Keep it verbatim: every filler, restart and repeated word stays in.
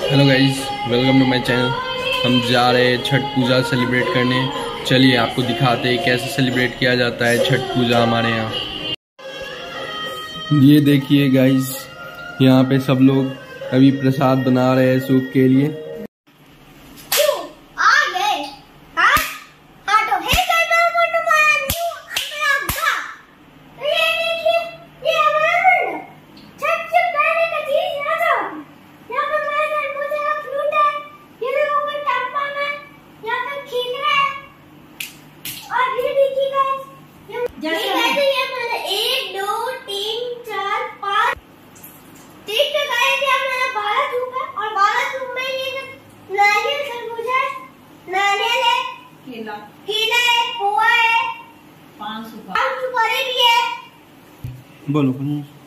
Hello guys, welcome to my channel. हम जा रहे हैं छठ पूजा सेलिब्रेट करने। चलिए आपको दिखाते हैं कैसे सेलिब्रेट किया जाता है छठ पूजा हमारे यहाँ। ये देखिए गाइस, यहाँ पे सब लोग अभी प्रसाद बना रहे हैं सूप के लिए। बोलो।